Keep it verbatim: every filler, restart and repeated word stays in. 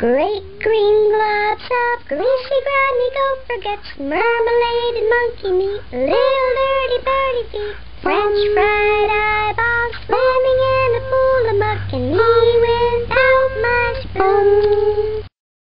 Great green globs of greasy Grimey Gopher gets marmalade and monkey meat, little dirty birdie feet, French fried